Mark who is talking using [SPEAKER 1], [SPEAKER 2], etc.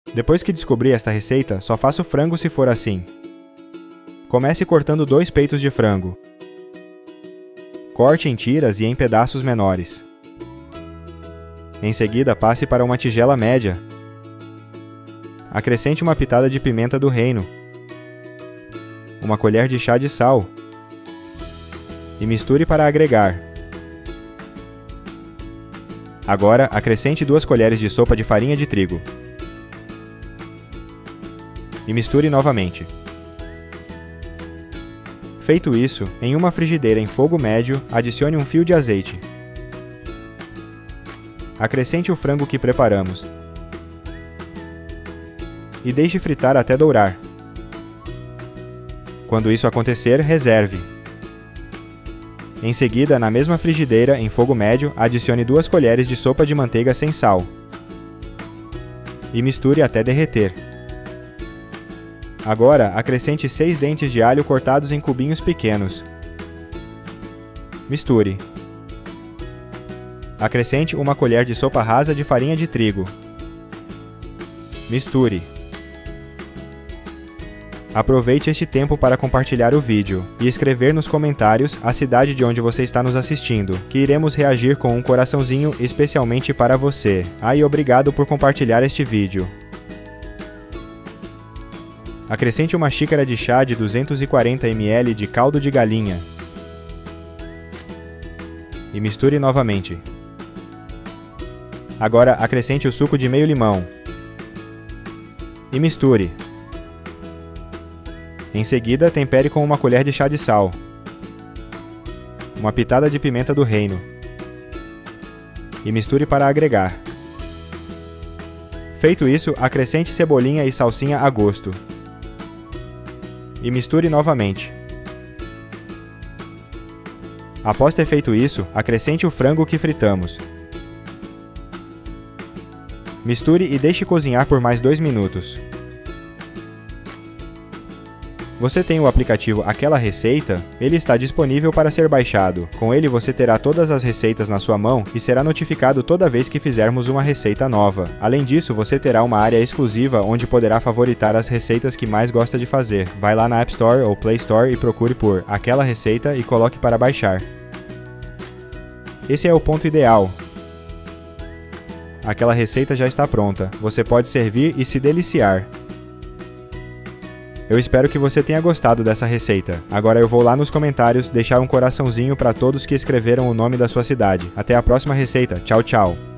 [SPEAKER 1] Depois que descobri esta receita, só faço frango se for assim. Comece cortando 2 peitos de frango. Corte em tiras e em pedaços menores. Em seguida, passe para uma tigela média. Acrescente uma pitada de pimenta do reino, uma colher de chá de sal e misture para agregar. Agora, acrescente 2 colheres de sopa de farinha de trigo e misture novamente. Feito isso, em uma frigideira em fogo médio, adicione um fio de azeite. Acrescente o frango que preparamos e deixe fritar até dourar. Quando isso acontecer, reserve. Em seguida, na mesma frigideira, em fogo médio, adicione 2 colheres de sopa de manteiga sem sal e misture até derreter. Agora, acrescente 6 dentes de alho cortados em cubinhos pequenos. Misture. Acrescente uma colher de sopa rasa de farinha de trigo. Misture. Aproveite este tempo para compartilhar o vídeo e escrever nos comentários a cidade de onde você está nos assistindo, que iremos reagir com um coraçãozinho especialmente para você. E obrigado por compartilhar este vídeo. Acrescente uma xícara de chá de 240 ml de caldo de galinha e misture novamente. Agora acrescente o suco de meio limão e misture. Em seguida, tempere com uma colher de chá de sal, uma pitada de pimenta do reino e misture para agregar. Feito isso, acrescente cebolinha e salsinha a gosto e misture novamente. Após ter feito isso, acrescente o frango que fritamos. Misture e deixe cozinhar por mais 2 minutos. Você tem o aplicativo Aquela Receita? Ele está disponível para ser baixado. Com ele você terá todas as receitas na sua mão e será notificado toda vez que fizermos uma receita nova. Além disso, você terá uma área exclusiva onde poderá favoritar as receitas que mais gosta de fazer. Vai lá na App Store ou Play Store e procure por Aquela Receita e coloque para baixar. Esse é o ponto ideal. Aquela receita já está pronta. Você pode servir e se deliciar. Eu espero que você tenha gostado dessa receita. Agora eu vou lá nos comentários deixar um coraçãozinho para todos que escreveram o nome da sua cidade. Até a próxima receita. Tchau, tchau!